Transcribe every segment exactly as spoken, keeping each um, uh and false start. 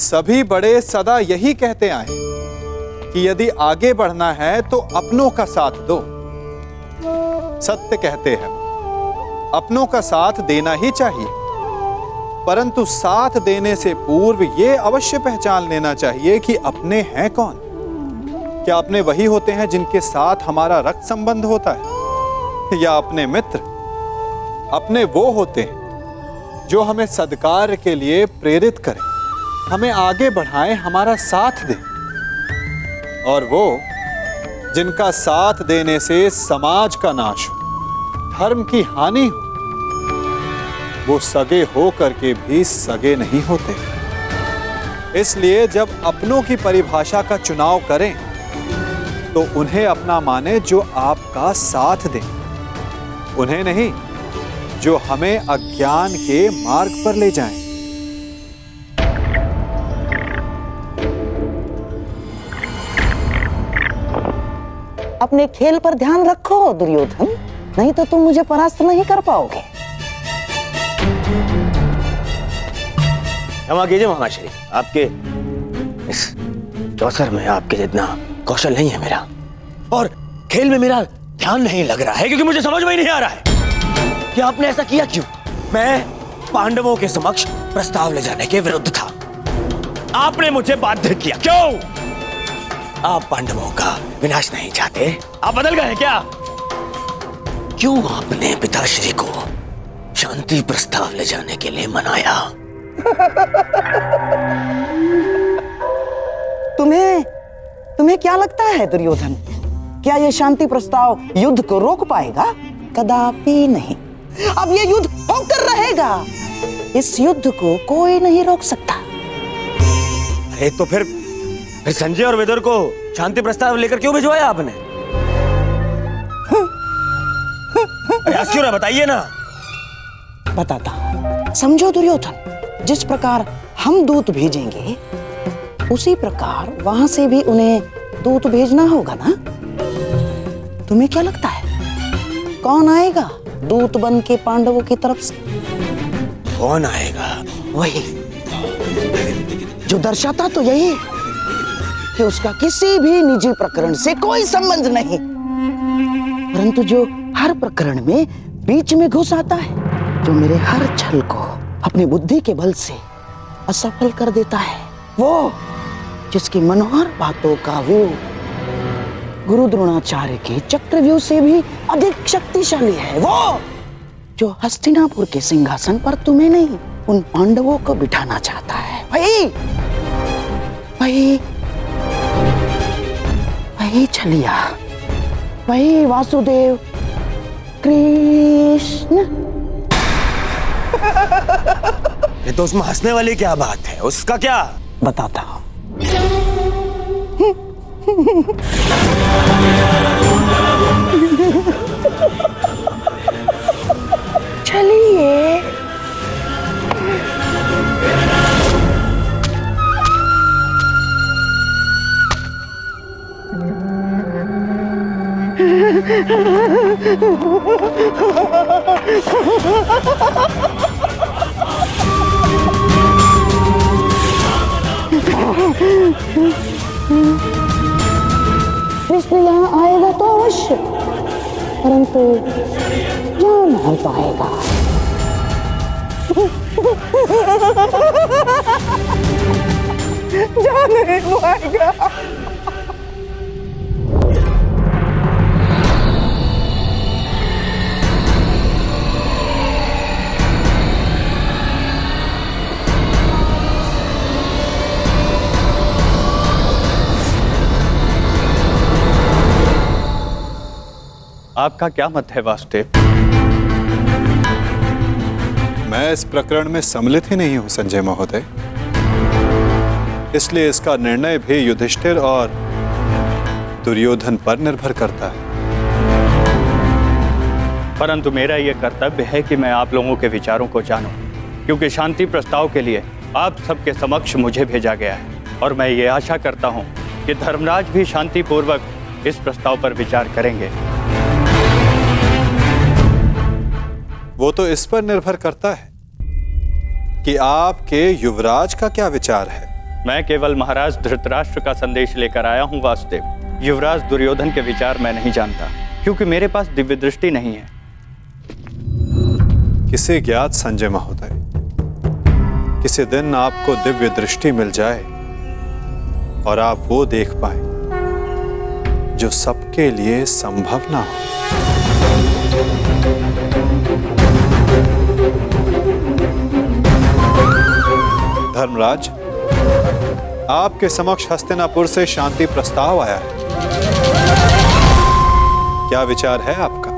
सभी बड़े सदा यही कहते आए कि यदि आगे बढ़ना है तो अपनों का साथ दो। सत्य कहते हैं, अपनों का साथ देना ही चाहिए, परंतु साथ देने से पूर्व यह अवश्य पहचान लेना चाहिए कि अपने हैं कौन। क्या अपने वही होते हैं जिनके साथ हमारा रक्त संबंध होता है, या अपने मित्र? अपने वो होते हैं जो हमें सद्कार्य के लिए प्रेरित करें, हमें आगे बढ़ाएं, हमारा साथ दें। और वो जिनका साथ देने से समाज का नाश हो, धर्म की हानि हो, वो सगे हो करके भी सगे नहीं होते। इसलिए जब अपनों की परिभाषा का चुनाव करें तो उन्हें अपना माने जो आपका साथ दें, उन्हें नहीं जो हमें अज्ञान के मार्ग पर ले जाएं। अपने खेल पर ध्यान रखो दुर्योधन, नहीं तो तुम मुझे परास्त नहीं कर पाओगे। क्षमा कीजिए महाश्री, आपके इस अवसर में आपके जितना कौशल नहीं है मेरा, और खेल में मेरा ध्यान नहीं लग रहा है, क्योंकि मुझे समझ में ही नहीं आ रहा है कि आपने ऐसा किया क्यों। मैं पांडवों के समक्ष प्रस्ताव ले जाने के विरुद्ध था, आपने मुझे बाध्य किया। क्यों? आप पांडवों का विनाश नहीं चाहते? आप बदल गए हैं क्या? क्यों आपने पिताश्री को शांति प्रस्ताव ले जाने के लिए मनाया? तुम्हें तुम्हें क्या लगता है दुर्योधन, क्या यह शांति प्रस्ताव युद्ध को रोक पाएगा? कदापि नहीं। अब यह युद्ध होकर रहेगा, इस युद्ध को कोई नहीं रोक सकता। अरे तो फिर फिर संजय और विदुर को शांति प्रस्ताव लेकर क्यों भिजवाया आपने? प्रयास क्यों ना बताइए ना। बताता, समझो दुर्योधन, जिस प्रकार हम दूत भेजेंगे उसी प्रकार वहां से भी उन्हें दूत भेजना होगा ना। तुम्हें क्या लगता है कौन आएगा दूत बन के पांडवों की तरफ से? कौन आएगा? वही जो दर्शाता तो यही है कि उसका किसी भी निजी प्रकरण से कोई संबंध नहीं, परंतु जो हर प्रकरण में बीच में घुस आता है, जो मेरे हर छल को अपनी बुद्धि के बल से असफल कर देता है, वो जिसकी मनोहर बातों का व्यू गुरु द्रोणाचार्य के चक्रव्यूह से भी अधिक शक्तिशाली है, वो जो हस्तिनापुर के सिंहासन पर तुम्हें नहीं उन पांडवों को बिठाना चाहता है। वही वही वही छलिया, वही वासुदेव कृष्ण। ये तो उसमें हंसने वाली क्या बात है? उसका क्या? बताता हूं। चलिए। कृष्ण यहाँ आएगा तो अवश्य, परंतु जा नहीं पाएगा। जा नहीं पाएगा। आपका क्या मत है वासुदेव? मैं इस प्रकरण में सम्मिलित ही नहीं हूं संजय महोदय, इसलिए इसका निर्णय भी युधिष्ठिर और दुर्योधन पर निर्भर करता है। परंतु मेरा यह कर्तव्य है कि मैं आप लोगों के विचारों को जानूं, क्योंकि शांति प्रस्ताव के लिए आप सबके समक्ष मुझे भेजा गया है, और मैं ये आशा करता हूं कि धर्मराज भी शांतिपूर्वक इस प्रस्ताव पर विचार करेंगे। वो तो इस पर निर्भर करता है कि आपके युवराज का क्या विचार है। मैं केवल महाराज धृतराष्ट्र का संदेश लेकर आया हूँ वासुदेव। युवराज दुर्योधन के विचार मैं नहीं जानता, क्योंकि मेरे पास दिव्य दृष्टि नहीं है। किसे ज्ञात संजय महोदय, किसी दिन आपको दिव्य दृष्टि मिल जाए और आप वो देख पाए जो सबके लिए संभव ना हो। धर्मराज, आपके समक्ष हस्तिनापुर से शांति प्रस्ताव आया है। क्या विचार है आपका?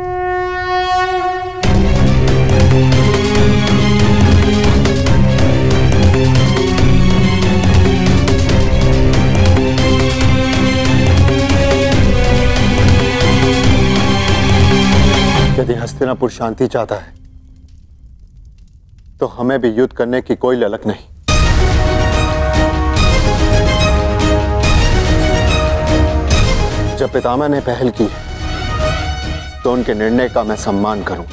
यदि हस्तिनापुर शांति चाहता है तो हमें भी युद्ध करने की कोई ललक नहीं। जब पितामह ने पहल की तो उनके निर्णय का मैं सम्मान करूंगा,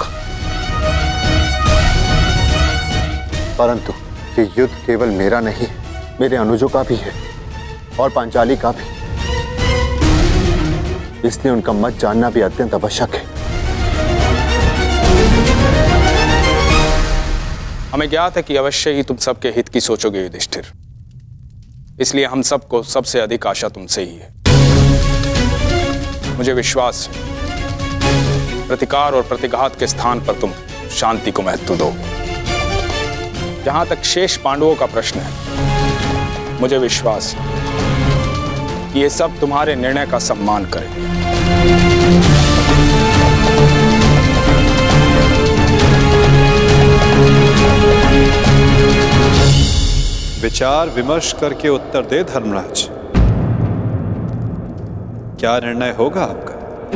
परंतु ये युद्ध केवल मेरा नहीं, मेरे अनुजों का भी है और पांचाली का भी। इसलिए उनका मत जानना भी अत्यंत आवश्यक है। हमें ज्ञात है कि अवश्य ही तुम सबके हित की सोचोगे युधिष्ठिर, इसलिए हम सबको सबसे अधिक आशा तुमसे ही है। मुझे विश्वास है प्रतिकार और प्रतिघात के स्थान पर तुम शांति को महत्व दोगे। जहां तक शेष पांडवों का प्रश्न है, मुझे विश्वास है कि ये सब तुम्हारे निर्णय का सम्मान करेंगे। विचार विमर्श करके उत्तर दे धर्मराज, क्या निर्णय होगा आपका?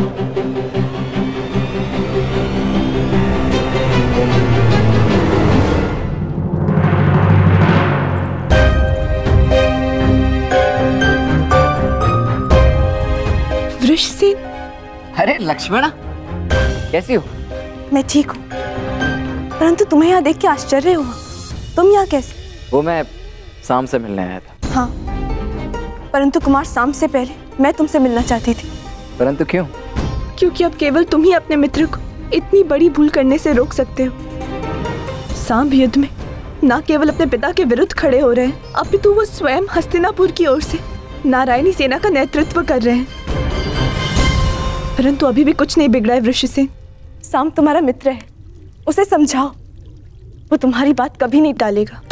वृषसेन। अरे लक्ष्मणा, कैसी हो? मैं ठीक हूँ, परंतु तुम्हें यहाँ देख के आश्चर्य हुआ। तुम यहाँ कैसे? वो मैं शाम से मिलने आया था। हाँ, परंतु कुमार शाम से पहले मैं तुमसे मिलना चाहती थी। परंतु क्यों? क्योंकि अब केवल तुम ही अपने मित्र को इतनी बड़ी भूल करने से रोक सकते हो। सांब युद्ध में न केवल अपने पिता के विरुद्ध खड़े हो रहे हैं, अपितु वो स्वयं हस्तिनापुर की ओर से नारायणी सेना का नेतृत्व कर रहे हैं। परंतु अभी भी कुछ नहीं बिगड़ा है वृषसेन। सांब तुम्हारा मित्र है, उसे समझाओ, वो तुम्हारी बात कभी नहीं टालेगा।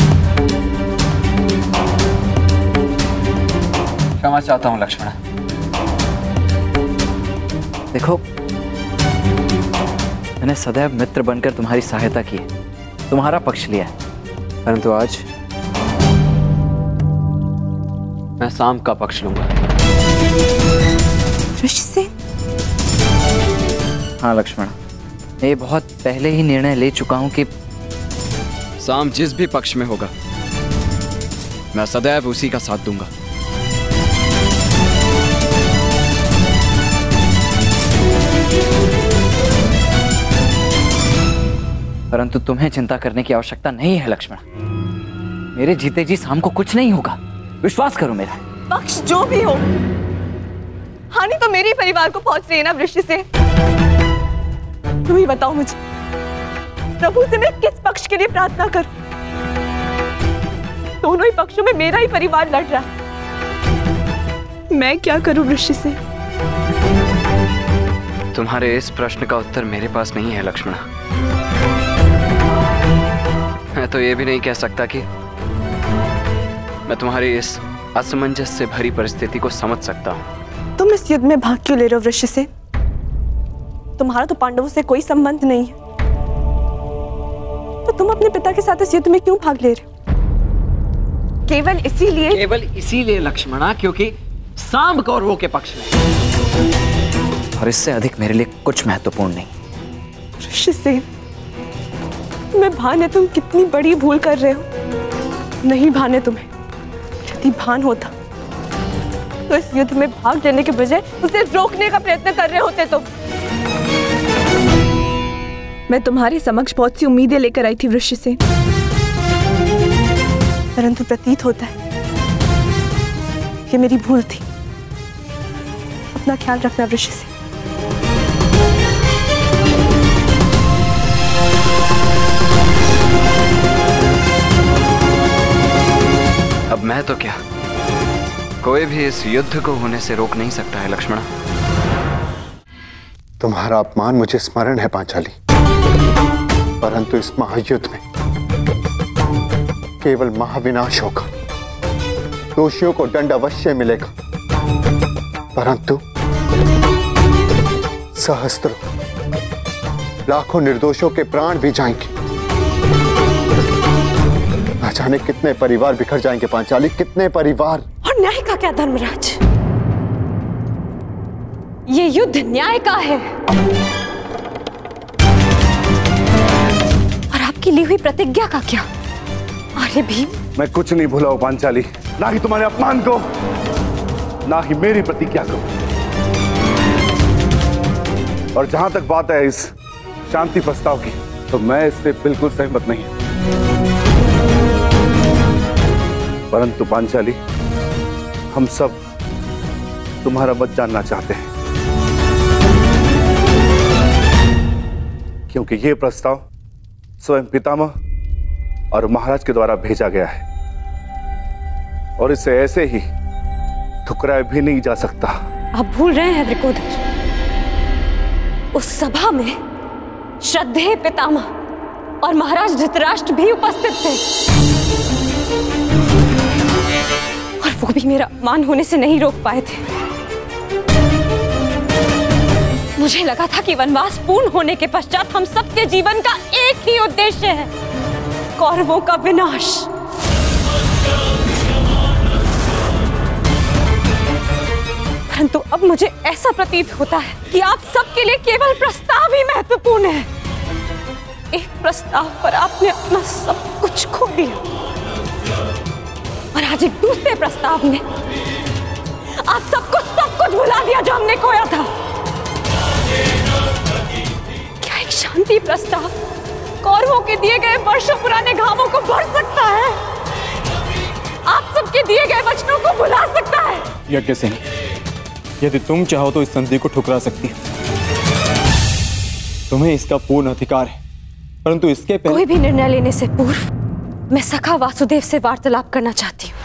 क्षमा चाहता हूँ लक्ष्मण। देखो, मैंने सदैव मित्र बनकर तुम्हारी सहायता की है, तुम्हारा पक्ष लिया है, परंतु आज मैं शाम का पक्ष लूंगा। वृषसेन? हाँ लक्ष्मण, मैं बहुत पहले ही निर्णय ले चुका हूं कि शाम जिस भी पक्ष में होगा मैं सदैव उसी का साथ दूंगा। परंतु तुम्हें चिंता करने की आवश्यकता नहीं है लक्ष्मण। मेरे जीते जी शाम को कुछ नहीं होगा, विश्वास करो मेरा। पक्ष जो भी हो, हानि तो मेरे परिवार को पहुंच रही है ना वृषसेन। तुम ही बताओ मुझे, प्रभु से मैं किस पक्ष के लिए प्रार्थना करूं? दोनों ही पक्षों में मेरा ही परिवार लड़ रहा है। मैं क्या करूं वृषसेन? तुम्हारे इस प्रश्न का उत्तर मेरे पास नहीं है लक्ष्मण। मैं तो ये भी नहीं कह सकता कि मैं तुम्हारी इस असमंजस से भरी परिस्थिति को समझ सकता हूँ। तुम इस युद्ध में भाग क्यों ले रहे हो वृषसेन? तुम्हारा तो पांडवों से कोई संबंध नहीं है, तो तुम अपने पिता के साथ इस युद्ध में क्यों भाग ले रहे हो? केवल इसीलिए? केवल इसीलिए लक्ष्मणा, क्योंकि सांब कौरवों के पक्ष में, और इससे अधिक मेरे लिए कुछ महत्वपूर्ण नहीं। वृषसेन, मैं भान है तुम कितनी बड़ी भूल कर रहे हो। नहीं भान है तुम्हें, यदि भान होता तो इस युद्ध में भाग लेने के बजाय उसे रोकने का प्रयत्न कर रहे होते। तो मैं तुम्हारे समक्ष बहुत सी उम्मीदें लेकर आई थी वृषसेन, परंतु प्रतीत होता है ये मेरी भूल थी। अपना ख्याल रखना वृषि से। अब मैं तो क्या, कोई भी इस युद्ध को होने से रोक नहीं सकता है लक्ष्मणा। तुम्हारा अपमान मुझे स्मरण है पांचाली, परंतु इस महायुद्ध में केवल महाविनाश होगा। दोषियों को दंड अवश्य मिलेगा, परंतु सहस्त्रों लाखों निर्दोषों के प्राण भी जाएंगे। न जाने कितने परिवार बिखर जाएंगे पांचाली, कितने परिवार। और न्याय का क्या धर्मराज? ये युद्ध न्याय का है और आपकी ली हुई प्रतिज्ञा का क्या? अरे भीम, मैं कुछ नहीं भूला हूं पांचाली, ना ही तुम्हारे अपमान को, ना ही मेरी प्रतिज्ञा को। और जहां तक बात है इस शांति प्रस्ताव की, तो मैं इससे बिल्कुल सहमत नहीं हूं। परंतु पांचाली, हम सब तुम्हारा मत जानना चाहते हैं, क्योंकि यह प्रस्ताव स्वयं पितामह और महाराज के द्वारा भेजा गया है और इसे ऐसे ही ठुकराया भी नहीं जा सकता। आप भूल रहे हैं वृकोदर, उस सभा में श्रद्धेय पितामह और महाराज धृतराष्ट्र भी उपस्थित थे और वो भी मेरा अपमान होने से नहीं रोक पाए थे। मुझे लगा था कि वनवास पूर्ण होने के पश्चात हम सबके जीवन का एक ही उद्देश्य है, कौरवों का विनाश। परंतु अब मुझे ऐसा प्रतीत होता है कि आप सबके लिए केवल प्रस्ताव ही महत्वपूर्ण है। एक प्रस्ताव पर आपने अपना सब कुछ खो दिया और आज एक दूसरे प्रस्ताव में आप सब कुछ सब कुछ भुला दिया जो हमने खोया था। क्या एक शांति प्रस्ताव कौरवों के दिए गए वर्षों पुराने घावों को भर सकता है? आप सबके दिए गए वचनों को भुला सकता है? यज्ञ सेन, यदि तुम चाहो तो इस संधि को ठुकरा सकती है। तुम्हें इसका पूर्ण अधिकार है, परंतु इसके पहले कोई भी निर्णय लेने से पूर्व मैं सखा वासुदेव से वार्तालाप करना चाहती हूँ।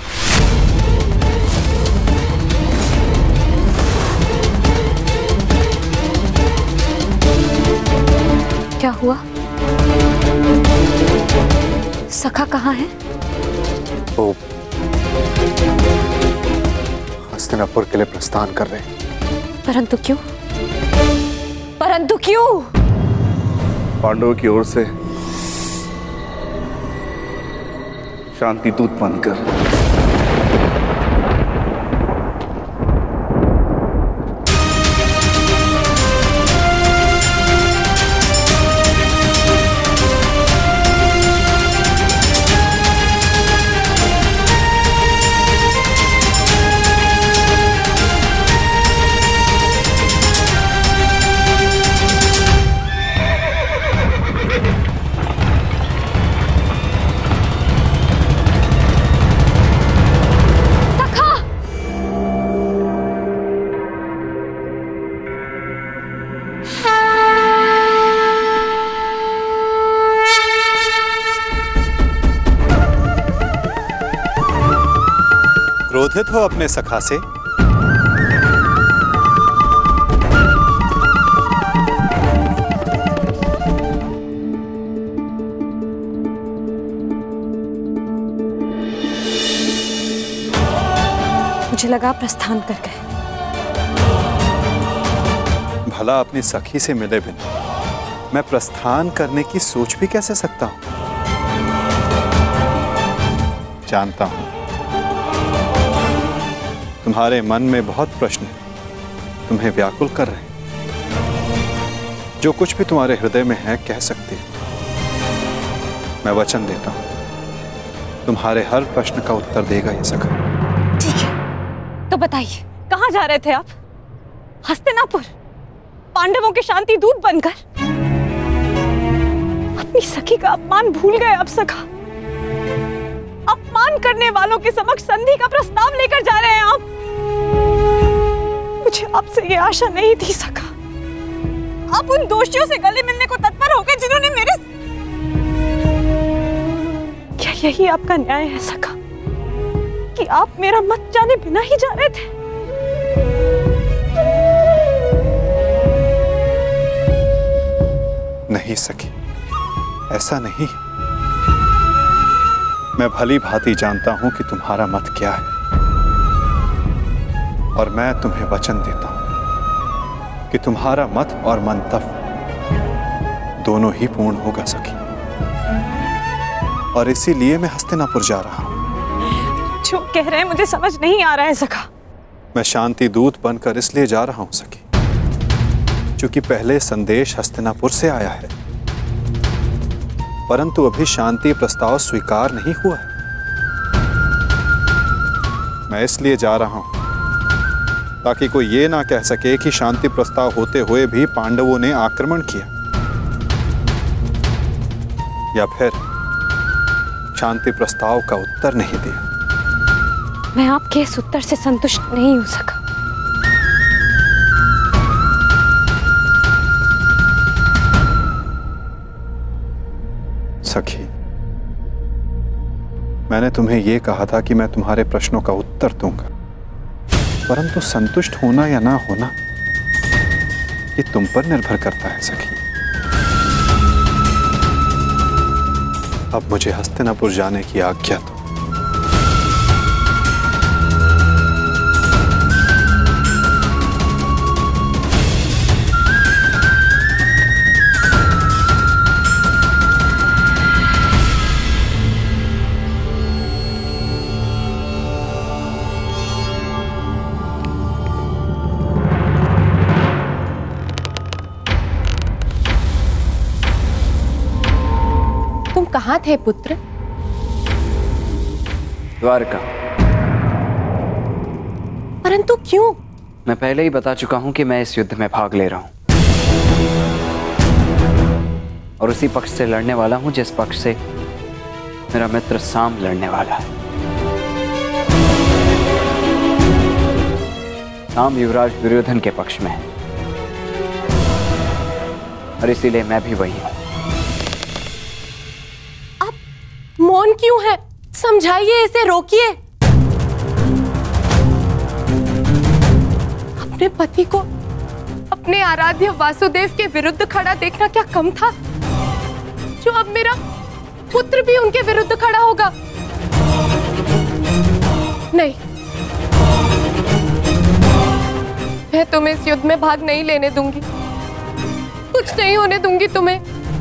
क्या हुआ? सखा कहाँ है? वो हस्तिनापुर के लिए प्रस्थान कर रहे हैं। परंतु क्यों? परंतु क्यों? पांडवों की ओर से शांति दूत बनकर। क्रोधित हो अपने सखा से? मुझे लगा प्रस्थान कर गए। भला अपनी सखी से मिले बिना मैं प्रस्थान करने की सोच भी कैसे सकता हूं? जानता हूं तुम्हारे मन में बहुत प्रश्न तुम्हें व्याकुल कर रहे हैं। जो कुछ भी तुम्हारे हृदय में है कह सकते हो। मैं वचन देता हूं तुम्हारे हर प्रश्न का उत्तर देगा ये सखा। ठीक है, तो बताइए कहां जा रहे थे आप? हस्तिनापुर, पांडवों के शांति दूत बनकर? अपनी सखी का अपमान भूल गए अब सखा? अपमान करने वालों के समक्ष संधि का प्रस्ताव लेकर जा रहे हैं आप? मुझे आपसे ये आशा नहीं थी सखा। आप उन दोषियों से गले मिलने को तत्पर हो गए जिन्होंने मेरे... क्या यही आपका न्याय है सखा कि आप मेरा मत जाने बिना ही जा रहे थे? नहीं सखी, ऐसा नहीं। मैं भली भांति जानता हूं कि तुम्हारा मत क्या है, और मैं तुम्हें वचन देता हूं कि तुम्हारा मत और मंतव्य दोनों ही पूर्ण होगा सखी। और इसीलिए मैं हस्तिनापुर जा रहा हूं। जो कह रहे हैं मुझे समझ नहीं आ रहा है सखा। मैं शांति दूत बनकर इसलिए जा रहा हूं सखी क्योंकि पहले संदेश हस्तिनापुर से आया है, परंतु अभी शांति प्रस्ताव स्वीकार नहीं हुआ है। मैं इसलिए जा रहा हूं ताकि कोई ये ना कह सके कि शांति प्रस्ताव होते हुए भी पांडवों ने आक्रमण किया, या फिर शांति प्रस्ताव का उत्तर नहीं दिया। मैं आपके इस उत्तर से संतुष्ट नहीं हो सका। सखी, मैंने तुम्हें यह कहा था कि मैं तुम्हारे प्रश्नों का उत्तर दूंगा, परंतु संतुष्ट होना या ना होना ये तुम पर निर्भर करता है सखी। अब मुझे हस्तिनापुर जाने की आज्ञा दो। कहाँ थे पुत्र? द्वारका। परंतु क्यों? मैं पहले ही बता चुका हूं कि मैं इस युद्ध में भाग ले रहा हूं, और उसी पक्ष से लड़ने वाला हूं जिस पक्ष से मेरा मित्र साम लड़ने वाला है। साम युवराज दुर्योधन के पक्ष में है, और इसीलिए मैं भी वही हूं। मौन क्यों है? समझाइए, इसे रोकिए। अपने पति को अपने आराध्य वासुदेव के विरुद्ध खड़ा देखना क्या कम था, जो अब मेरा पुत्र भी उनके विरुद्ध खड़ा होगा? नहीं, मैं तुम्हें इस युद्ध में भाग नहीं लेने दूंगी। कुछ नहीं होने दूंगी तुम्हें।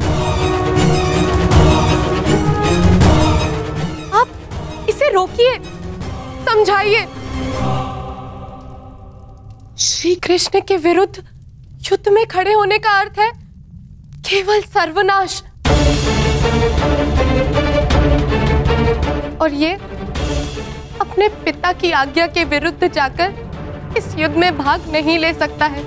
इसे रोकिए, समझाइए। श्री कृष्ण के विरुद्ध युद्ध में खड़े होने का अर्थ है केवल सर्वनाश, और ये अपने पिता की आज्ञा के विरुद्ध जाकर इस युद्ध में भाग नहीं ले सकता है।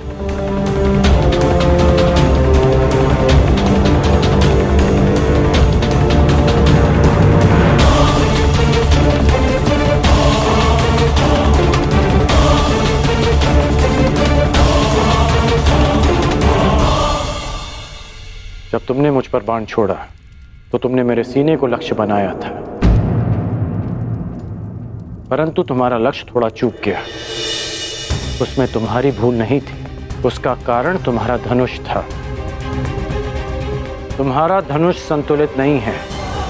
जब तुमने मुझ पर बाण छोड़ा तो तुमने मेरे सीने को लक्ष्य बनाया था, परंतु तुम्हारा लक्ष्य थोड़ा चूक गया। उसमें तुम्हारी भूल नहीं थी, उसका कारण तुम्हारा धनुष था। तुम्हारा धनुष संतुलित नहीं है।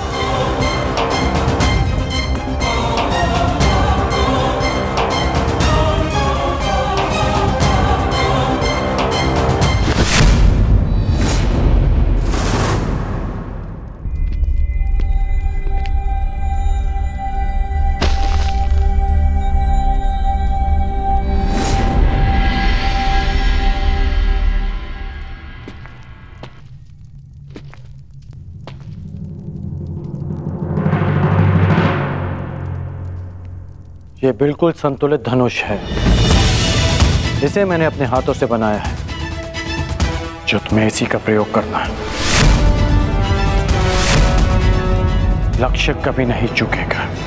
ये बिल्कुल संतुलित धनुष है, इसे मैंने अपने हाथों से बनाया है। जो तुम्हें इसी का प्रयोग करना है। लक्ष्य कभी नहीं चूकेगा।